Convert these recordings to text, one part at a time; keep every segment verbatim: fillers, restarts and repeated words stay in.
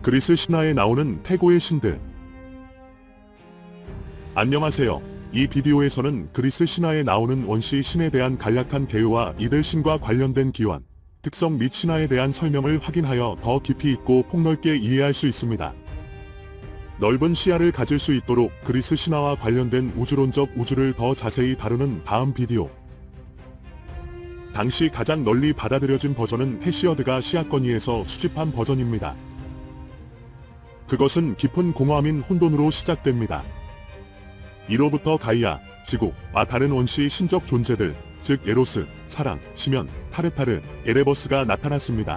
그리스 신화에 나오는 태고의 신들. 안녕하세요. 이 비디오에서는 그리스 신화에 나오는 원시 신에 대한 간략한 개요와 이들 신과 관련된 기원, 특성 및 신화에 대한 설명을 확인하여 더 깊이 있고 폭넓게 이해할 수 있습니다. 넓은 시야를 가질 수 있도록 그리스 신화와 관련된 우주론적 우주를 더 자세히 다루는 다음 비디오. 당시 가장 널리 받아들여진 버전은 헤시어드가 시앗건이에서 수집한 버전입니다. 그것은 깊은 공허함인 혼돈으로 시작됩니다. 이로부터 가이아, 지구와 다른 원시 신적 존재들, 즉 에로스, 사랑, 시면, 타르타르, 에레버스가 나타났습니다.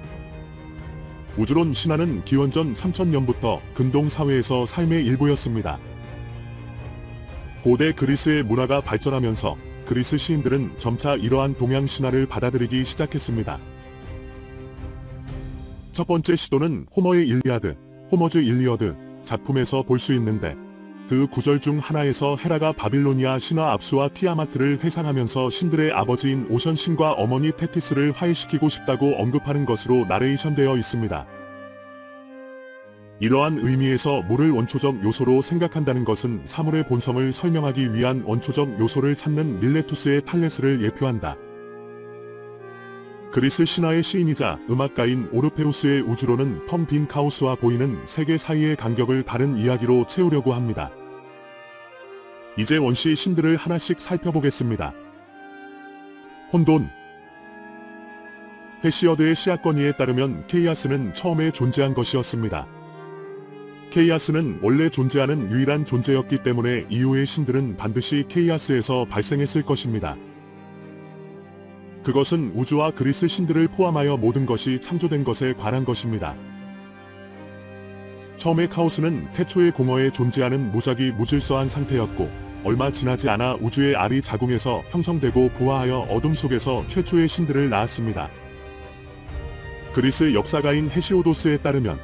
우주론 신화는 기원전 삼천 년부터 근동 사회에서 삶의 일부였습니다. 고대 그리스의 문화가 발전하면서 그리스 시인들은 점차 이러한 동양 신화를 받아들이기 시작했습니다. 첫 번째 시도는 호머의 일리아드, 호머즈 일리어드 작품에서 볼 수 있는데, 그 구절 중 하나에서 헤라가 바빌로니아 신화 압수와 티아마트를 회상하면서 신들의 아버지인 오션 신과 어머니 테티스를 화해시키고 싶다고 언급하는 것으로 나레이션되어 있습니다. 이러한 의미에서 물을 원초적 요소로 생각한다는 것은 사물의 본성을 설명하기 위한 원초적 요소를 찾는 밀레투스의 탈레스를 예표한다. 그리스 신화의 시인이자 음악가인 오르페우스의 우주론은 텅 빈 카오스와 보이는 세계 사이의 간격을 다른 이야기로 채우려고 합니다. 이제 원시 신들을 하나씩 살펴보겠습니다. 혼돈. 헤시어드의 시앗건이에 따르면 케이아스는 처음에 존재한 것이었습니다. 케이아스는 원래 존재하는 유일한 존재였기 때문에 이후의 신들은 반드시 케이아스에서 발생했을 것입니다. 그것은 우주와 그리스 신들을 포함하여 모든 것이 창조된 것에 관한 것입니다. 처음에 카오스는 태초의 공허에 존재하는 무작위 무질서한 상태였고, 얼마 지나지 않아 우주의 알이 자궁에서 형성되고 부화하여 어둠 속에서 최초의 신들을 낳았습니다. 그리스 역사가인 헤시오도스에 따르면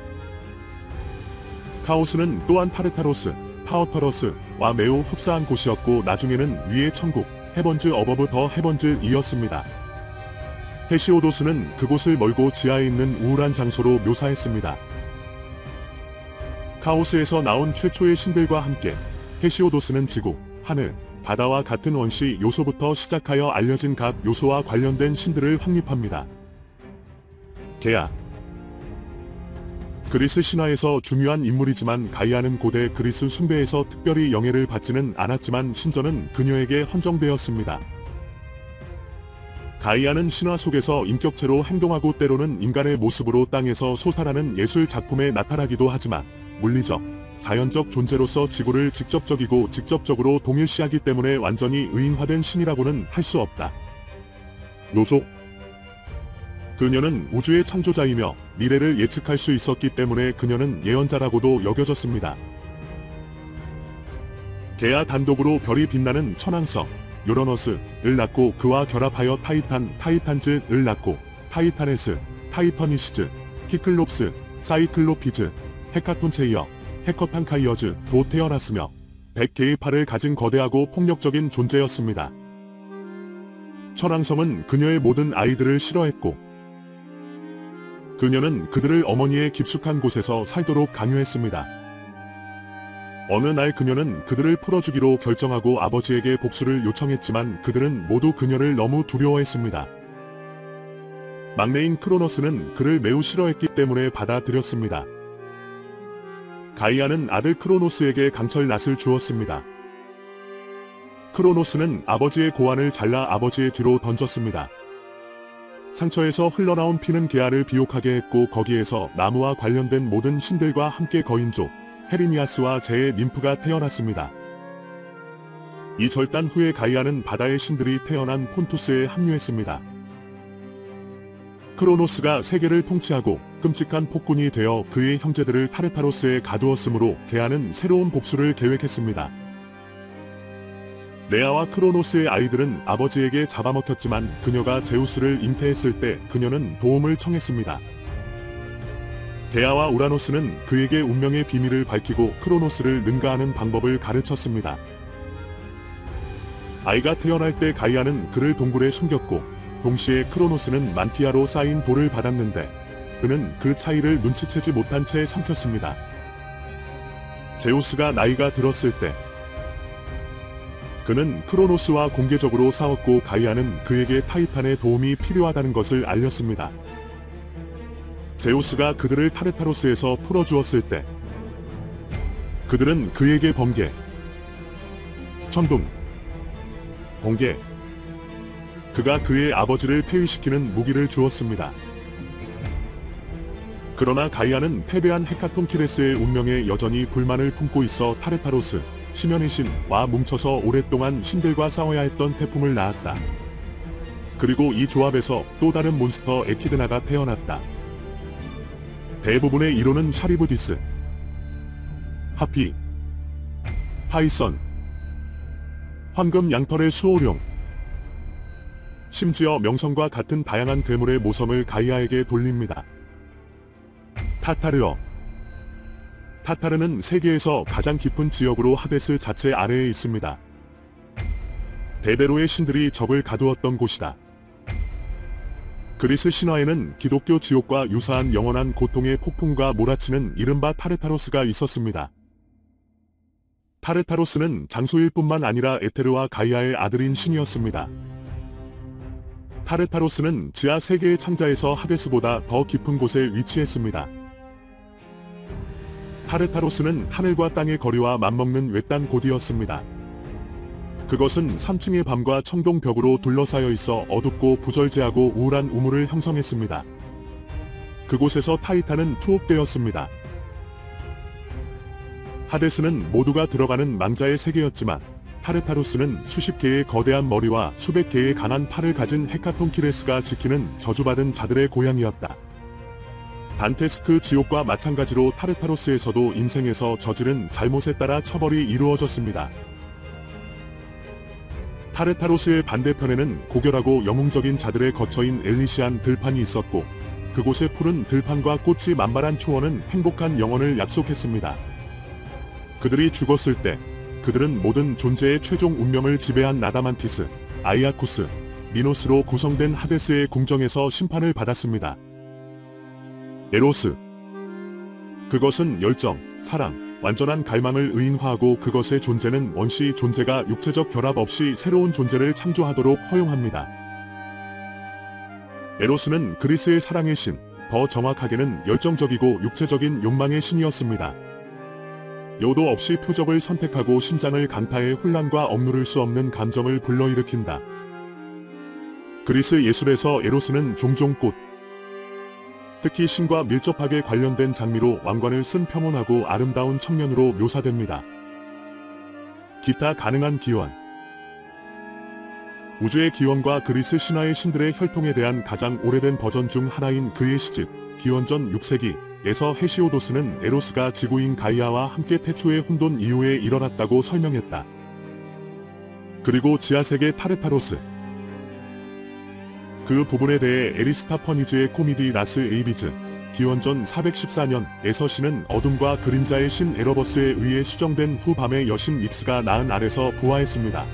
카오스는 또한 타르타로스, 타어터러스와 매우 흡사한 곳이었고, 나중에는 위의 천국, 헤번즈 어버브 더 헤번즈이었습니다. 헤시오도스는 그곳을 멀고 지하에 있는 우울한 장소로 묘사했습니다. 카오스에서 나온 최초의 신들과 함께 헤시오도스는 지구, 하늘, 바다와 같은 원시 요소부터 시작하여 알려진 각 요소와 관련된 신들을 확립합니다. 게아. 그리스 신화에서 중요한 인물이지만 가이아는 고대 그리스 숭배에서 특별히 영예를 받지는 않았지만 신전은 그녀에게 헌정되었습니다. 가이아는 신화 속에서 인격체로 행동하고 때로는 인간의 모습으로 땅에서 솟아나는 예술 작품에 나타나기도 하지만, 물리적, 자연적 존재로서 지구를 직접적이고 직접적으로 동일시하기 때문에 완전히 의인화된 신이라고는 할 수 없다. 요소. 그녀는 우주의 창조자이며 미래를 예측할 수 있었기 때문에 그녀는 예언자라고도 여겨졌습니다. 게아 단독으로 별이 빛나는 천왕성, 유러너스를 낳고 그와 결합하여 타이탄, 타이탄즈를 낳고 타이타네스, 타이터니시즈, 키클롭스, 사이클로피즈, 헤카톤체이어, 헤커탄카이어즈도 태어났으며 백 개의 팔을 가진 거대하고 폭력적인 존재였습니다. 천왕성은 그녀의 모든 아이들을 싫어했고, 그녀는 그들을 어머니의 깊숙한 곳에서 살도록 강요했습니다. 어느 날 그녀는 그들을 풀어주기로 결정하고 아버지에게 복수를 요청했지만 그들은 모두 그녀를 너무 두려워했습니다. 막내인 크로노스는 그를 매우 싫어했기 때문에 받아들였습니다. 가이아는 아들 크로노스에게 강철 낫을 주었습니다. 크로노스는 아버지의 고환을 잘라 아버지의 뒤로 던졌습니다. 상처에서 흘러나온 피는 게아를 비옥하게 했고, 거기에서 나무와 관련된 모든 신들과 함께 거인족, 헤리니아스와 제의 님프가 태어났습니다. 이 절단 후에 가이아는 바다의 신들이 태어난 폰투스에 합류했습니다. 크로노스가 세계를 통치하고 끔찍한 폭군이 되어 그의 형제들을 타르타로스에 가두었으므로 게아는 새로운 복수를 계획했습니다. 레아와 크로노스의 아이들은 아버지에게 잡아먹혔지만 그녀가 제우스를 잉태했을 때 그녀는 도움을 청했습니다. 게아와 우라노스는 그에게 운명의 비밀을 밝히고 크로노스를 능가하는 방법을 가르쳤습니다. 아이가 태어날 때 가이아는 그를 동굴에 숨겼고, 동시에 크로노스는 만티아로 쌓인 돌을 받았는데, 그는 그 차이를 눈치채지 못한 채 삼켰습니다. 제우스가 나이가 들었을 때 그는 크로노스와 공개적으로 싸웠고 가이아는 그에게 타이탄의 도움이 필요하다는 것을 알렸습니다. 제우스가 그들을 타르타로스에서 풀어주었을 때 그들은 그에게 번개, 천둥, 번개, 그가 그의 아버지를 폐위시키는 무기를 주었습니다. 그러나 가이아는 패배한 헤카톤키레스의 운명에 여전히 불만을 품고 있어 타르타로스, 심연의 신과 뭉쳐서 오랫동안 신들과 싸워야 했던 태풍을 낳았다. 그리고 이 조합에서 또 다른 몬스터 에키드나가 태어났다. 대부분의 이론은 샤리브디스, 하피, 파이선, 황금 양털의 수호룡, 심지어 명성과 같은 다양한 괴물의 모성을 가이아에게 돌립니다. 타타르어. 타타르는 세계에서 가장 깊은 지역으로 하데스 자체 아래에 있습니다. 대대로의 신들이 적을 가두었던 곳이다. 그리스 신화에는 기독교 지옥과 유사한 영원한 고통의 폭풍과 몰아치는 이른바 타르타로스가 있었습니다. 타르타로스는 장소일 뿐만 아니라 에테르와 가이아의 아들인 신이었습니다. 타르타로스는 지하 세계의 창자에서 하데스보다 더 깊은 곳에 위치했습니다. 타르타로스는 하늘과 땅의 거리와 맞먹는 외딴 곳이었습니다. 그것은 삼 층의 밤과 청동벽으로 둘러싸여 있어 어둡고 부절제하고 우울한 우물을 형성했습니다. 그곳에서 타이탄은 투옥되었습니다. 하데스는 모두가 들어가는 망자의 세계였지만 타르타로스는 수십 개의 거대한 머리와 수백 개의 강한 팔을 가진 헤카톤키레스가 지키는 저주받은 자들의 고향이었다. 단테스크 지옥과 마찬가지로 타르타로스에서도 인생에서 저지른 잘못에 따라 처벌이 이루어졌습니다. 타르타로스의 반대편에는 고결하고 영웅적인 자들의 거처인 엘리시안 들판이 있었고 그곳의 푸른 들판과 꽃이 만발한 초원은 행복한 영혼을 약속했습니다. 그들이 죽었을 때 그들은 모든 존재의 최종 운명을 지배한 나다만티스, 아이아쿠스, 미노스로 구성된 하데스의 궁정에서 심판을 받았습니다. 에로스. 그것은 열정, 사랑, 완전한 갈망을 의인화하고 그것의 존재는 원시 존재가 육체적 결합 없이 새로운 존재를 창조하도록 허용합니다. 에로스는 그리스의 사랑의 신, 더 정확하게는 열정적이고 육체적인 욕망의 신이었습니다. 요도 없이 표적을 선택하고 심장을 강타해 혼란과 억누를 수 없는 감정을 불러일으킨다. 그리스 예술에서 에로스는 종종 꽃, 특히 신과 밀접하게 관련된 장미로 왕관을 쓴 평온하고 아름다운 청년으로 묘사됩니다. 기타 가능한 기원. 우주의 기원과 그리스 신화의 신들의 혈통에 대한 가장 오래된 버전 중 하나인 그의 시집, 기원전 육 세기에서 헤시오도스는 에로스가 지구인 가이아와 함께 태초의 혼돈 이후에 일어났다고 설명했다. 그리고 지하세계 타르타로스. 그 부분에 대해 에리스타퍼니즈의 코미디 라스 에이비즈, 기원전 사백십사 년에서 신은 어둠과 그림자의 신 에러버스에 의해 수정된 후 밤의 여신 닉스가 나은 아래서 부화했습니다.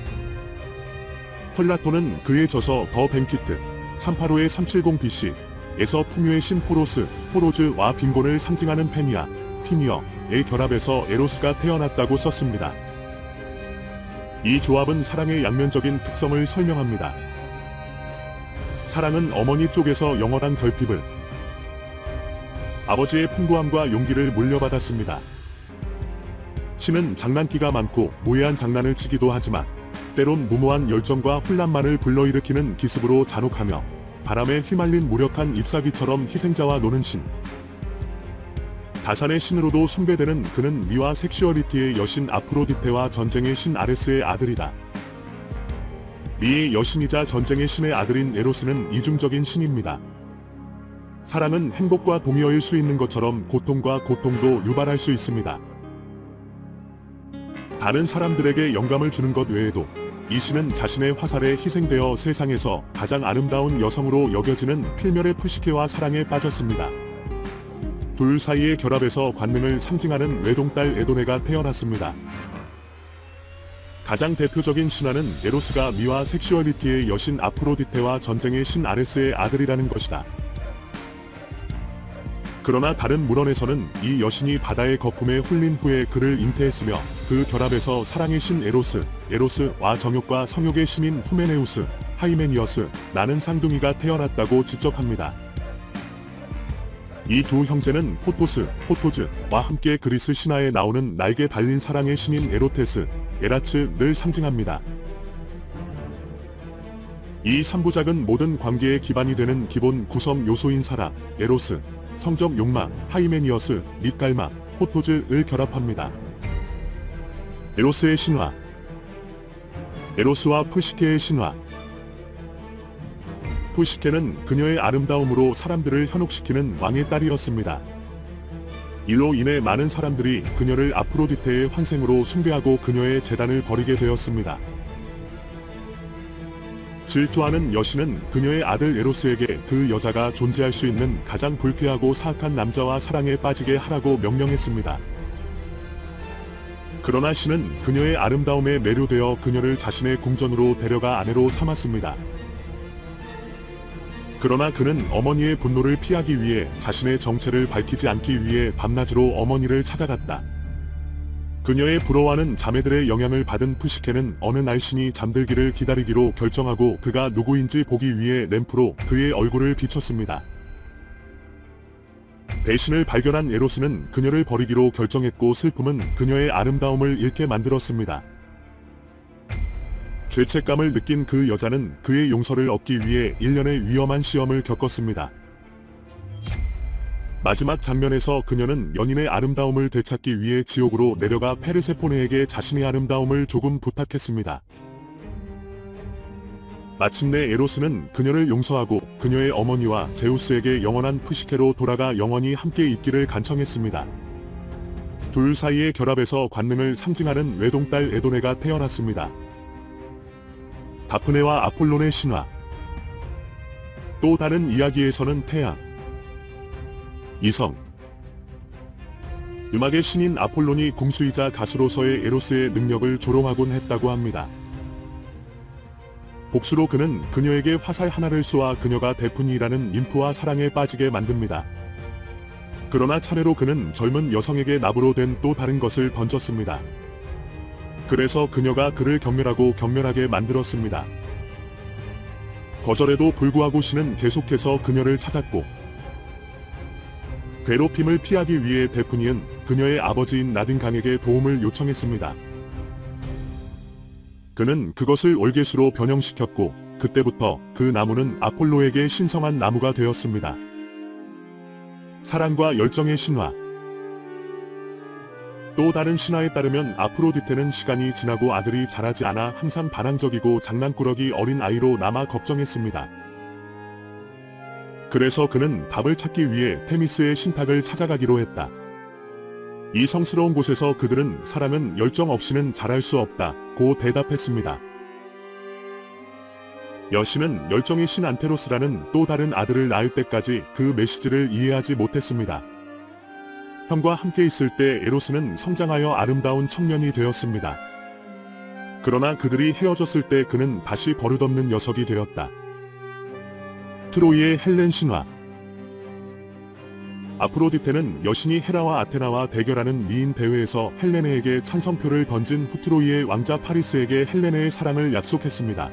플라톤은 그의 저서 더 벤키트, 삼백팔십오의 삼백칠십 비씨에서 풍요의 신 포로스, 포로즈와 빈곤을 상징하는 페니아, 피니어의 결합에서 에로스가 태어났다고 썼습니다. 이 조합은 사랑의 양면적인 특성을 설명합니다. 사랑은 어머니 쪽에서 영원한 결핍을, 아버지의 풍부함과 용기를 물려받았습니다. 신은 장난기가 많고 무해한 장난을 치기도 하지만 때론 무모한 열정과 혼란만을 불러일으키는 기습으로 잔혹하며 바람에 휘말린 무력한 잎사귀처럼 희생자와 노는 신. 다산의 신으로도 숭배되는 그는 미와 섹슈얼리티의 여신 아프로디테와 전쟁의 신 아레스의 아들이다. 미의 여신이자 전쟁의 신의 아들인 에로스는 이중적인 신입니다. 사랑은 행복과 동의어일 수 있는 것처럼 고통과 고통도 유발할 수 있습니다. 다른 사람들에게 영감을 주는 것 외에도 이 신은 자신의 화살에 희생되어 세상에서 가장 아름다운 여성으로 여겨지는 필멸의 푸시케와 사랑에 빠졌습니다. 둘 사이의 결합에서 관능을 상징하는 외동딸 에도네가 태어났습니다. 가장 대표적인 신화는 에로스가 미와 섹슈얼리티의 여신 아프로디테와 전쟁의 신 아레스의 아들이라는 것이다. 그러나 다른 물원에서는 이 여신이 바다의 거품에 홀린 후에 그를 잉태했으며 그 결합에서 사랑의 신 에로스, 에로스와 정욕과 성욕의 신인 후메네우스, 하이메니어스, 나는 쌍둥이가 태어났다고 지적합니다. 이 두 형제는 포토스, 포토즈와 함께 그리스 신화에 나오는 날개 달린 사랑의 신인 에로테스, 에라츠를 상징합니다. 이 삼부작은 모든 관계의 기반이 되는 기본 구성 요소인 사랑, 에로스, 성적 욕망, 하이메니어스, 및 갈마, 포토즈를 결합합니다. 에로스의 신화. 에로스와 푸시케의 신화. 푸시케는 그녀의 아름다움으로 사람들을 현혹시키는 왕의 딸이었습니다. 이로 인해 많은 사람들이 그녀를 아프로디테의 환생으로 숭배하고 그녀의 제단을 버리게 되었습니다. 질투하는 여신은 그녀의 아들 에로스에게 그 여자가 존재할 수 있는 가장 불쾌하고 사악한 남자와 사랑에 빠지게 하라고 명령했습니다. 그러나 신은 그녀의 아름다움에 매료되어 그녀를 자신의 궁전으로 데려가 아내로 삼았습니다. 그러나 그는 어머니의 분노를 피하기 위해 자신의 정체를 밝히지 않기 위해 밤낮으로 어머니를 찾아갔다. 그녀의 부러워하는 자매들의 영향을 받은 푸시케는 어느 날 신이 잠들기를 기다리기로 결정하고 그가 누구인지 보기 위해 램프로 그의 얼굴을 비췄습니다. 배신을 발견한 에로스는 그녀를 버리기로 결정했고 슬픔은 그녀의 아름다움을 잃게 만들었습니다. 죄책감을 느낀 그 여자는 그의 용서를 얻기 위해 일련의 위험한 시험을 겪었습니다. 마지막 장면에서 그녀는 연인의 아름다움을 되찾기 위해 지옥으로 내려가 페르세포네에게 자신의 아름다움을 조금 부탁했습니다. 마침내 에로스는 그녀를 용서하고 그녀의 어머니와 제우스에게 영원한 푸시케로 돌아가 영원히 함께 있기를 간청했습니다. 둘 사이의 결합에서 관능을 상징하는 외동딸 에도네가 태어났습니다. 다프네와 아폴론의 신화. 또 다른 이야기에서는 태양, 이성, 음악의 신인 아폴론이 궁수이자 가수로서의 에로스의 능력을 조롱하곤 했다고 합니다. 복수로 그는 그녀에게 화살 하나를 쏘아 그녀가 데프니라는 ним프와 사랑에 빠지게 만듭니다. 그러나 차례로 그는 젊은 여성에게 나부로 된 또 다른 것을 던졌습니다. 그래서 그녀가 그를 경멸하고 경멸하게 만들었습니다. 거절에도 불구하고 신은 계속해서 그녀를 찾았고 괴롭힘을 피하기 위해 데프니는 그녀의 아버지인 나딘강에게 도움을 요청했습니다. 그는 그것을 올개수로 변형시켰고 그때부터 그 나무는 아폴로에게 신성한 나무가 되었습니다. 사랑과 열정의 신화. 또 다른 신화에 따르면 아프로디테는 시간이 지나고 아들이 자라지 않아 항상 반항적이고 장난꾸러기 어린 아이로 남아 걱정했습니다. 그래서 그는 답을 찾기 위해 테미스의 신탁을 찾아가기로 했다. 이 성스러운 곳에서 그들은 사랑은 열정 없이는 자랄 수 없다 고 대답했습니다. 여신은 열정의 신 안테로스라는 또 다른 아들을 낳을 때까지 그 메시지를 이해하지 못했습니다. 형과 함께 있을 때 에로스는 성장하여 아름다운 청년이 되었습니다. 그러나 그들이 헤어졌을 때 그는 다시 버릇없는 녀석이 되었다. 트로이의 헬렌 신화. 아프로디테는 여신이 헤라와 아테나와 대결하는 미인 대회에서 헬레네에게 찬성표를 던진 후 트로이의 왕자 파리스에게 헬레네의 사랑을 약속했습니다.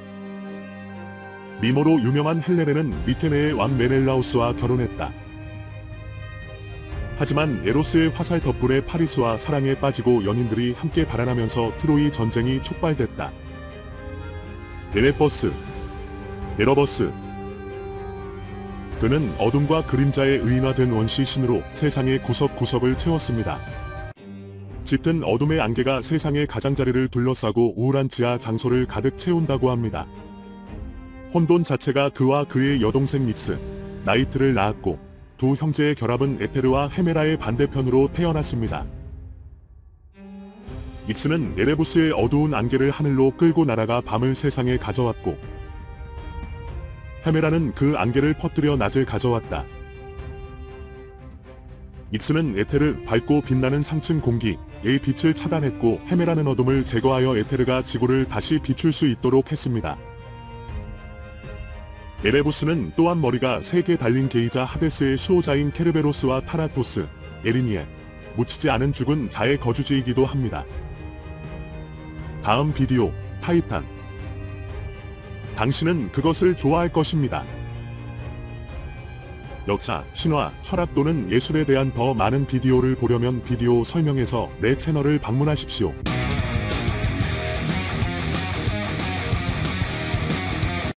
미모로 유명한 헬레네는 미케네의 왕 메넬라우스와 결혼했다. 하지만 에로스의 화살 덕분에 파리스와 사랑에 빠지고 연인들이 함께 달아나면서 트로이 전쟁이 촉발됐다. 에레버스, 에러버스. 그는 어둠과 그림자의 의인화된 원시 신으로 세상의 구석구석을 채웠습니다. 짙은 어둠의 안개가 세상의 가장자리를 둘러싸고 우울한 지하 장소를 가득 채운다고 합니다. 혼돈 자체가 그와 그의 여동생 닉스, 나이트를 낳았고 두 형제의 결합은 에테르와 헤메라의 반대편으로 태어났습니다. 닉스는 에레부스의 어두운 안개를 하늘로 끌고 날아가 밤을 세상에 가져왔고 헤메라는 그 안개를 퍼뜨려 낮을 가져왔다. 닉스는 에테르 밝고 빛나는 상층 공기의 빛을 차단했고 헤메라는 어둠을 제거하여 에테르가 지구를 다시 비출 수 있도록 했습니다. 에레부스는 또한 머리가 세 개 달린 게이자 하데스의 수호자인 케르베로스와 타라토스, 에리니에 묻히지 않은 죽은 자의 거주지이기도 합니다. 다음 비디오, 타이탄. 당신은 그것을 좋아할 것입니다. 역사, 신화, 철학 또는 예술에 대한 더 많은 비디오를 보려면 비디오 설명에서 내 채널을 방문하십시오.